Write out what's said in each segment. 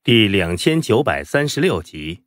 第2936集。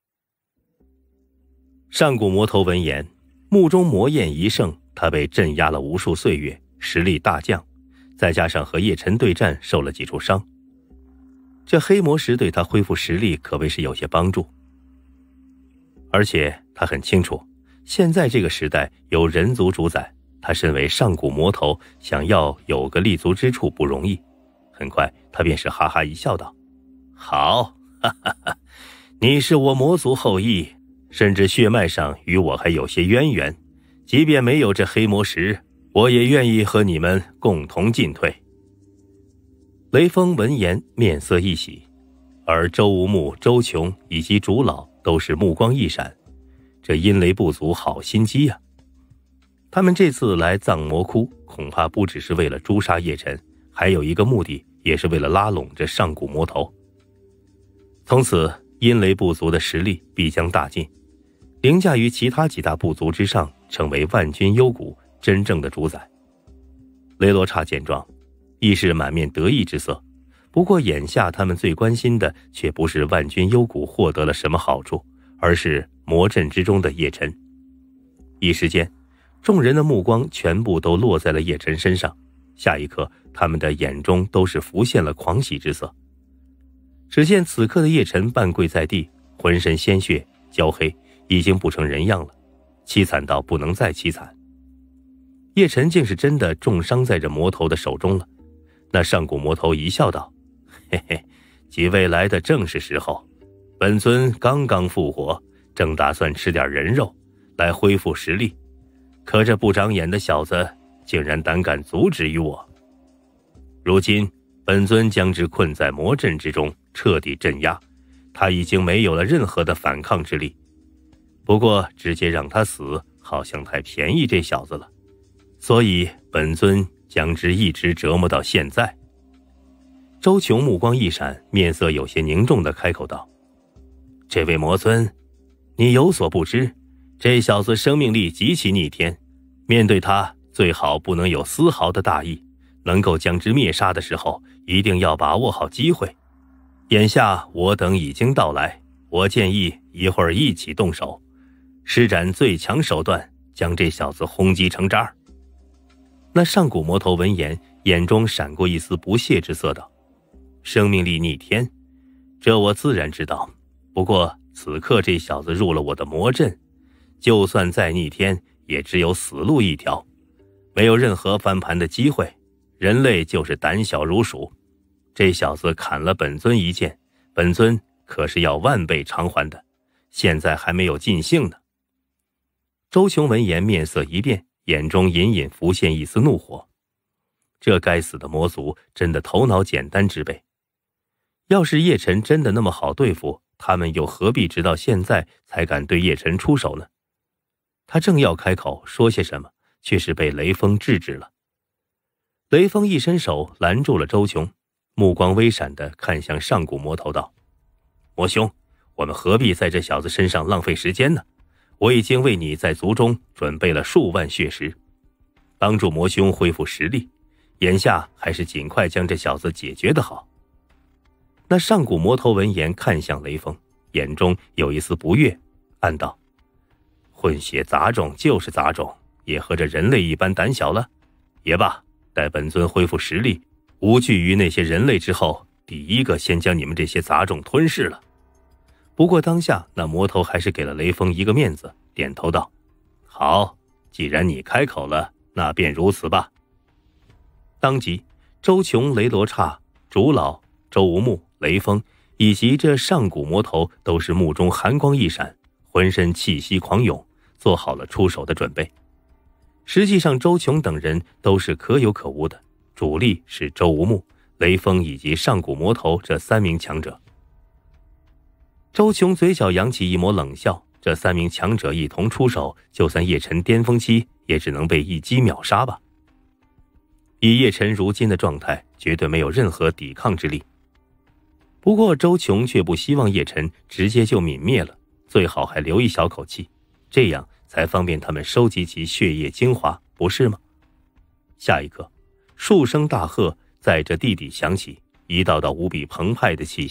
上古魔头闻言，目中魔焰一盛，他被镇压了无数岁月，实力大降，再加上和叶晨对战受了几处伤，这黑魔石对他恢复实力可谓是有些帮助。而且他很清楚，现在这个时代由人族主宰，他身为上古魔头，想要有个立足之处不容易。很快他便是哈哈一笑道：好，哈哈哈，你是我魔族后裔，甚至血脉上与我还有些渊源，即便没有这黑魔石，我也愿意和你们共同进退。雷锋闻言面色一喜，而周无木、周琼以及主老都是目光一闪，这阴雷部族好心机啊！他们这次来藏魔窟，恐怕不只是为了诛杀叶晨，还有一个目的，也是为了拉拢这上古魔头。从此阴雷部族的实力必将大进，凌驾于其他几大部族之上，成为万军幽谷真正的主宰。雷罗刹见状亦是满面得意之色，不过眼下他们最关心的却不是万军幽谷获得了什么好处，而是魔阵之中的叶晨。一时间众人的目光全部都落在了叶晨身上，下一刻他们的眼中都是浮现了狂喜之色。只见此刻的叶晨半跪在地，浑身鲜血焦黑，已经不成人样了，凄惨到不能再凄惨。叶晨竟是真的重伤在这魔头的手中了。那上古魔头一笑道：嘿嘿，几位来的正是时候，本尊刚刚复活，正打算吃点人肉来恢复实力，可这不长眼的小子竟然胆敢阻止于我。如今本尊将之困在魔阵之中，彻底镇压，他已经没有了任何的反抗之力。不过直接让他死好像太便宜这小子了，所以本尊将之一直折磨到现在。周琼目光一闪，面色有些凝重地开口道：这位魔尊，你有所不知，这小子生命力极其逆天，面对他最好不能有丝毫的大意，能够将之灭杀的时候一定要把握好机会。眼下我等已经到来，我建议一会儿一起动手，施展最强手段，将这小子轰击成渣。那上古魔头闻言，眼中闪过一丝不屑之色道：生命力逆天，这我自然知道，不过此刻这小子入了我的魔阵，就算再逆天也只有死路一条，没有任何翻盘的机会，人类就是胆小如鼠。这小子砍了本尊一剑，本尊可是要万倍偿还的，现在还没有尽兴呢。周琼闻言面色一变，眼中隐隐浮现一丝怒火。这该死的魔族真的头脑简单之辈，要是叶晨真的那么好对付，他们又何必直到现在才敢对叶晨出手呢？他正要开口说些什么，却是被雷锋制止了。雷锋一伸手拦住了周琼，目光微闪地看向上古魔头道：魔兄，我们何必在这小子身上浪费时间呢？我已经为你在族中准备了数万血石，帮助魔兄恢复实力，眼下还是尽快将这小子解决的好。那上古魔头闻言看向雷锋，眼中有一丝不悦，暗道：混血杂种就是杂种，也和这人类一般胆小了。也罢，待本尊恢复实力，无惧于那些人类之后，第一个先将你们这些杂种吞噬了。不过当下那魔头还是给了雷锋一个面子，点头道：好，既然你开口了，那便如此吧。当即周琼、雷罗刹、主老、周无木、雷锋以及这上古魔头都是目中寒光一闪，浑身气息狂涌，做好了出手的准备。实际上周琼等人都是可有可无的，主力是周无木、雷锋以及上古魔头这三名强者。周琼嘴角扬起一抹冷笑，这三名强者一同出手，就算叶晨巅峰期也只能被一击秒杀吧。以叶晨如今的状态，绝对没有任何抵抗之力。不过周琼却不希望叶晨直接就泯灭了，最好还留一小口气，这样才方便他们收集其血液精华，不是吗？下一刻，数声大喝在这地底响起，一道道无比澎湃的气息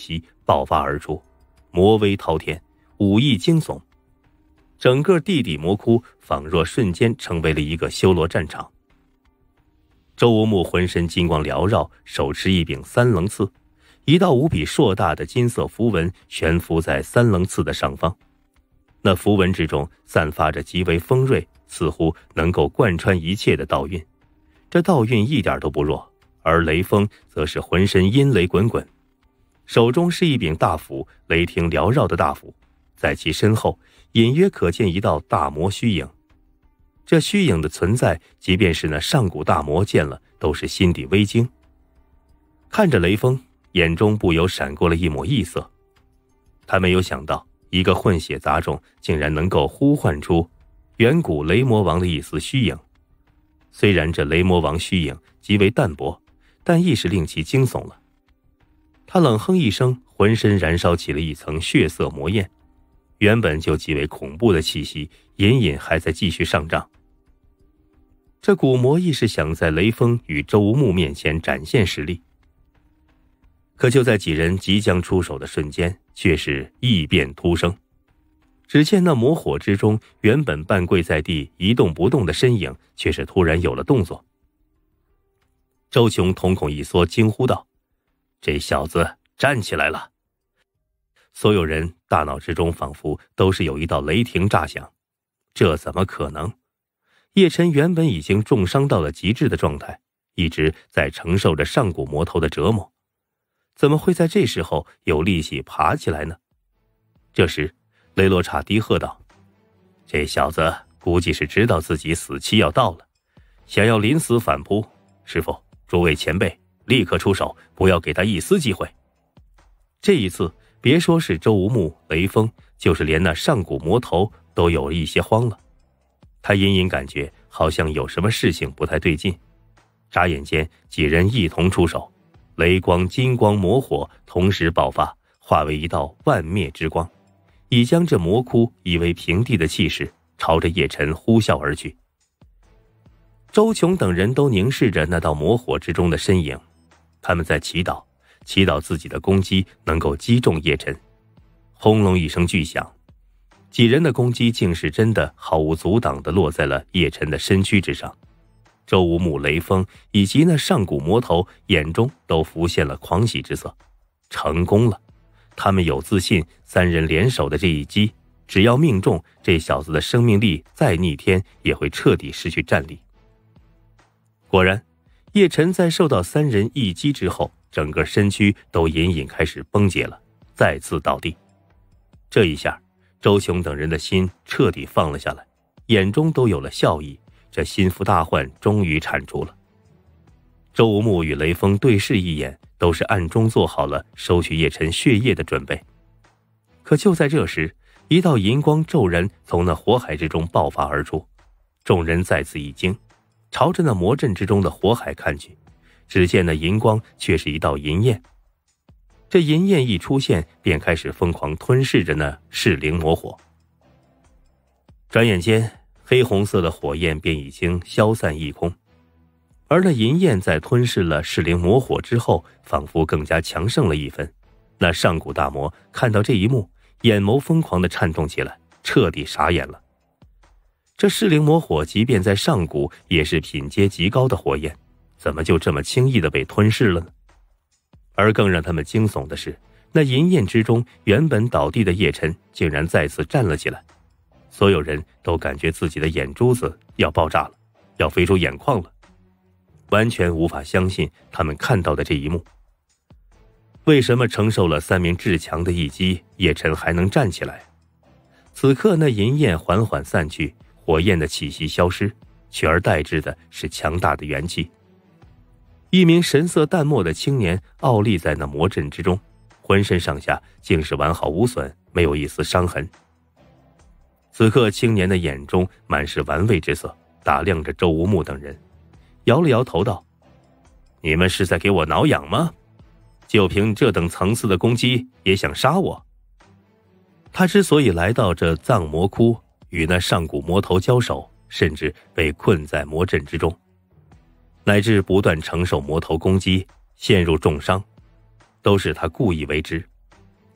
爆发而出，魔威滔天，武艺惊悚。整个地底魔窟仿若瞬间成为了一个修罗战场。周无木浑身金光缭绕，手持一柄三棱刺，一道无比硕大的金色符文悬浮在三棱刺的上方。那符文之中散发着极为锋锐，似乎能够贯穿一切的道韵。这道韵一点都不弱，而雷锋则是浑身阴雷滚滚，手中是一柄大斧，雷霆缭绕的大斧，在其身后隐约可见一道大魔虚影。这虚影的存在，即便是那上古大魔见了都是心底微惊。看着雷锋，眼中不由闪过了一抹异色。他没有想到一个混血杂种竟然能够呼唤出远古雷魔王的一丝虚影。虽然这雷魔王虚影极为淡薄，但亦是令其惊悚了。他冷哼一声，浑身燃烧起了一层血色魔焰，原本就极为恐怖的气息隐隐还在继续上涨。这古魔亦是想在雷锋与周无木面前展现实力，可就在几人即将出手的瞬间，却是异变突生。只见那魔火之中，原本半跪在地一动不动的身影，却是突然有了动作。周琼瞳孔一缩，惊呼道：“这小子站起来了！”所有人大脑之中仿佛都是有一道雷霆炸响，这怎么可能？叶晨原本已经重伤到了极致的状态，一直在承受着上古魔头的折磨，怎么会在这时候有力气爬起来呢？这时雷洛刹低喝道：“这小子估计是知道自己死期要到了，想要临死反扑。师父，诸位前辈，立刻出手，不要给他一丝机会。”这一次别说是周无木、雷锋，就是连那上古魔头都有一些慌了。他隐隐感觉好像有什么事情不太对劲，眨眼间几人一同出手，雷光、金光、魔火同时爆发，化为一道万灭之光，已将这魔窟夷为平地的气势朝着叶晨呼啸而去。周琼等人都凝视着那道魔火之中的身影，他们在祈祷自己的攻击能够击中叶晨。轰隆一声巨响，几人的攻击竟是真的毫无阻挡地落在了叶晨的身躯之上。周无木、雷锋以及那上古魔头眼中都浮现了狂喜之色，成功了！他们有自信，三人联手的这一击，只要命中，这小子的生命力再逆天也会彻底失去战力。果然，叶晨在受到三人一击之后，整个身躯都隐隐开始崩解了，再次倒地。这一下，周琼等人的心彻底放了下来，眼中都有了笑意，这心腹大患终于铲除了。周无木与雷锋对视一眼，都是暗中做好了收取叶晨血液的准备。可就在这时，一道银光骤然从那火海之中爆发而出，众人再次一惊，朝着那魔阵之中的火海看去，只见那银光却是一道银焰。这银焰一出现，便开始疯狂吞噬着那噬灵魔火。转眼间，黑红色的火焰便已经消散一空，而那银焰在吞噬了噬灵魔火之后，仿佛更加强盛了一分。那上古大魔看到这一幕，眼眸疯狂地颤动起来，彻底傻眼了。这噬灵魔火即便在上古也是品阶极高的火焰，怎么就这么轻易地被吞噬了呢？而更让他们惊悚的是，那银焰之中原本倒地的叶晨竟然再次站了起来。所有人都感觉自己的眼珠子要爆炸了，要飞出眼眶了，完全无法相信他们看到的这一幕。为什么承受了三名至强的一击，叶晨还能站起来？此刻那银焰缓缓散去，火焰的气息消失，取而代之的是强大的元气。一名神色淡漠的青年傲立在那魔阵之中，浑身上下竟是完好无损，没有一丝伤痕。此刻青年的眼中满是玩味之色，打量着周无木等人，摇了摇头道：“你们是在给我挠痒吗？就凭这等层次的攻击也想杀我？”他之所以来到这藏魔窟与那上古魔头交手，甚至被困在魔阵之中，乃至不断承受魔头攻击，陷入重伤，都是他故意为之。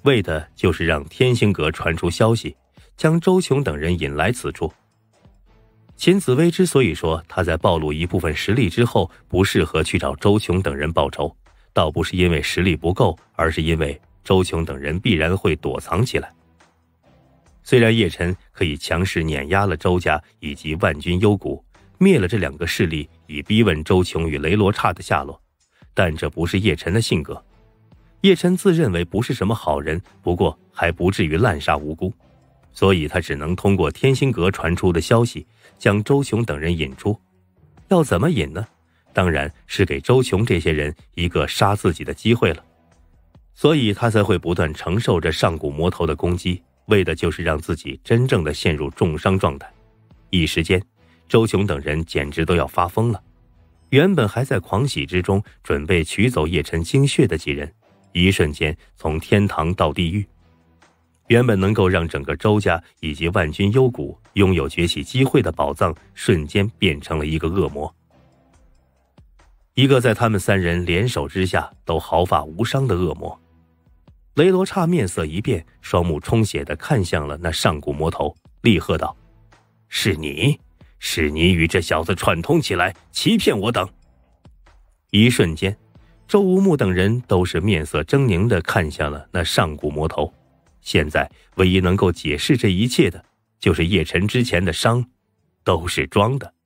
为的就是让天星阁传出消息，将周琼等人引来此处。秦紫薇之所以说他在暴露一部分实力之后不适合去找周琼等人报仇，倒不是因为实力不够，而是因为周琼等人必然会躲藏起来。虽然叶晨可以强势碾压了周家以及万军幽谷，灭了这两个势力，以逼问周琼与雷罗刹的下落，但这不是叶晨的性格。叶晨自认为不是什么好人，不过还不至于滥杀无辜，所以他只能通过天星阁传出的消息将周琼等人引出。要怎么引呢？当然是给周琼这些人一个杀自己的机会了。所以他才会不断承受着上古魔头的攻击，为的就是让自己真正的陷入重伤状态。一时间，周琼等人简直都要发疯了。原本还在狂喜之中准备取走叶晨精血的几人，一瞬间从天堂到地狱。原本能够让整个周家以及万军幽谷拥有崛起机会的宝藏，瞬间变成了一个恶魔，一个在他们三人联手之下都毫发无伤的恶魔。雷罗刹面色一变，双目充血地看向了那上古魔头，厉喝道：是你与这小子串通起来欺骗我等！一瞬间，周无木等人都是面色狰狞地看向了那上古魔头。现在唯一能够解释这一切的，就是叶晨之前的伤都是装的。